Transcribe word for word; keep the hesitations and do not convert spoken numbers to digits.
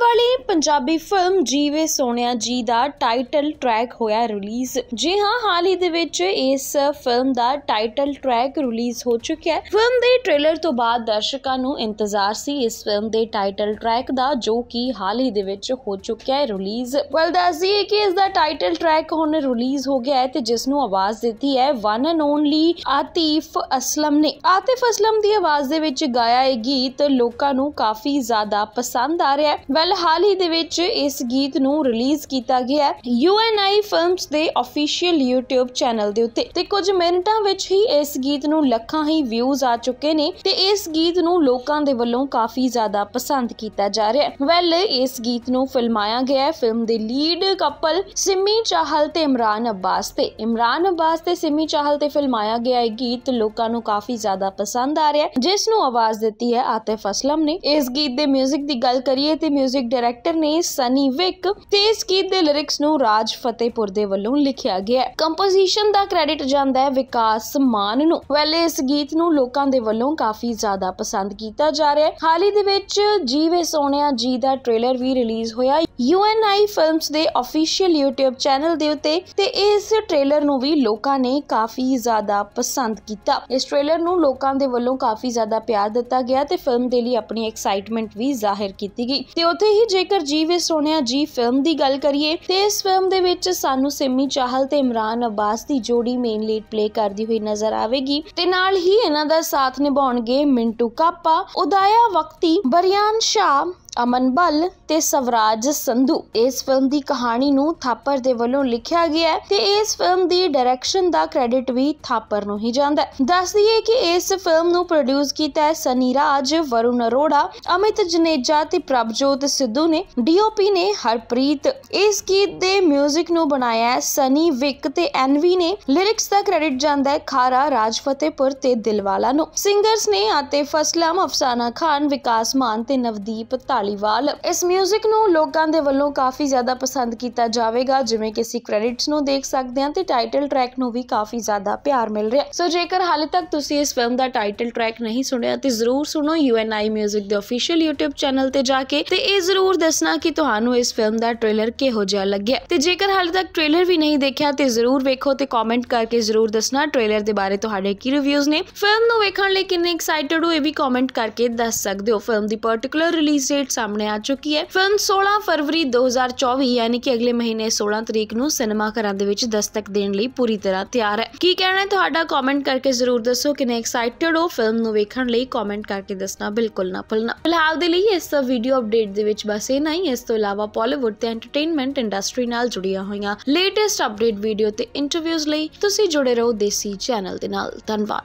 वाली पंजाबी फिल्म जी वे सोनिया जी दा टाइटल ट्रैक होया रिलीज। जी हाँ, हाल ही दे विच इस फिल्म दा टाइटल ट्रैक रिलीज हो चुका है। फिल्म दे ट्रेलर तो बाद दर्शकों नूं इंतजार सी इस फिल्म दे टाइटल ट्रैक दा, जो कि हाल ही दे विच हो चुका है रिलीज। वैल दस दईए कि इस दा टाइटल ट्रैक हुण रिलीज हो गया है ते जिस नूं आवाज दित्ती है one and only Atif Aslam ने। आतिफ असलम दी आवाज दे विच गाया ये गीत लोकां नूं काफी ज्यादा पसंद आ रहा है। वैल हाल ही दे विच इस गीत नूं रिलीज किया गया है यू एन आई फिल्म्स दे ऑफिशियल यूट्यूब चैनल दे उत्ते ते कुछ मिनटां विच ही इस गीत नूं लखां ही व्यूज आ चुके ने ते इस गीत नूं लोकां दे वल्लों काफी ज्यादा पसंद किया जा रहा है। वैल इस गीत नूं फिल्माया गया है फिल्म दे लीड कपल सिमी चाहल ते इमरान अब्बास ते इमरान अब्बास ते सिमी चाहल ते फिल्माया गया ये गीत लोकां नूं काफी ज्यादा पसंद आ रहा है, जिस नूं आवाज दित्ती है आतिफ असलम ने। इस गीत दे म्यूजिक दी गल करिए ते म्यूजिक डायरेक्टर ने सनी विक ते इस गीत दे लिरिक्स नूं राज फतेहपुर दे वल्लों लिखिया गया है। कंपोजिशन दा क्रेडिट जांदा है विकास मान नूं। वैल इस गीत नूं लोकां दे वल्लों काफी ज्यादा पसंद किया जा रहा है। हाल ही दे विच जी वे सोनिया जी दा ट्रेलर भी रिलीज होया यू एन आई फिल्म्स दे ऑफिशियल यूट्यूब चैनल दे उत्ते ते इस ट्रेलर नूं भी लोकां ने काफी ज्यादा पसंद किया। इस ट्रेलर नूं लोकां दे वल्लों काफी ज्यादा प्यार दिता गया ते फिल्म दे लई अपनी एक्साइटमेंट भी जाहिर की गई। ते उत्थे ही जेकर जी वे सोनिया जी फिल्म दी गल करिए ते इस फिल्म दे विच सानू सिमी चाहल ते इमरान अब्बास दी जोड़ी मेन लीड प्ले करदी हुई नजर आवेगी ते नाल ही इन्हां दा साथ निभाउणगे मिंटू कापा, उदाया वक्ती, बरियान शाह, अमन बल ते सवराज संधू। इस फिल्म दी कहानी नूं थापर दे वल्लों लिखिया गया है ते इस फिल्म दी डायरेक्शन दा क्रेडिट भी थापर नूं ही जांदा है। दस दईए कि इस फिल्म नूं प्रोड्यूस कीता है सनी राज, वरुण अरोड़ा, अमित जनेजा ते प्रभजोत सिद्धू ने। डीओपी ने हरप्रीत। इस गीत दे म्यूजिक नूं बनाया है सनी विक ते एनवी ने। लिरिक्स दा क्रेडिट जांदा है खारा, राज फतेहपुर ते दिलवाला नूं। सिंगर्स ने आतिफ असलम, अफसाना खान, विकास मान ते नवदीप धालीवाल। इस म्यूजिक नूं लोकां दे वल्लों काफी ज्यादा पसंद किया जाएगा, जिवें कि असीं क्रेडिट्स नूं देख सकते हैं ते टाइटल ट्रैक नूं भी काफी ज्यादा प्यार मिल रहा है। सो जेकर हाले तक तुसीं इस फिल्म दा टाइटल ट्रैक नहीं सुनिया ते जरूर सुनो यू एन आई म्यूजिक दे ऑफिशियल यूट्यूब चैनल ते जाके ते इह जरूर दसना कि तुहानूं इस फिल्म दा ट्रेलर किहो जिहा लग्गिया। ते जेकर हाले तक ट्रेलर भी नहीं देखिया ते जरूर वेखो ते कमेंट करके जरूर दसना ट्रेलर दे बारे तुहाडे की रिव्यूज ने। फिल्म नूं वेखण लई किन्ने एक्साइटेड हो इह भी कमेंट करके दस सकदे हो। फिल्म दी पर्टिकुलर रिलीज डेट सामने आ चुकी है। फिल्म सोलह फरवरी दो हज़ार चौबीस यानी कि अगले महीने सोलह तरीक नूं सिनेमा घरां दे विच दस्तक देण लई पूरी तरह तैयार है। की कहना है तुहाडा कमेंट करके जरूर दसो। किन्ने एक्साइटेड हो फिल्म नूं वेखण लई कमेंट करके दसना बिल्कुल ना भुलना। फिलहाल दे लई इस वीडियो अपडेट दे विच बस इन्ना ही। इस तों इलावा बॉलीवुड ते एंटरटेनमेंट इंडस्ट्री नाल जुड़ियां होईयां लेटेस्ट अपडेट वीडियो ते इंटरव्यूज लई तुसीं जुड़े रहो देसी चैनल दे नाल। धन्नवाद।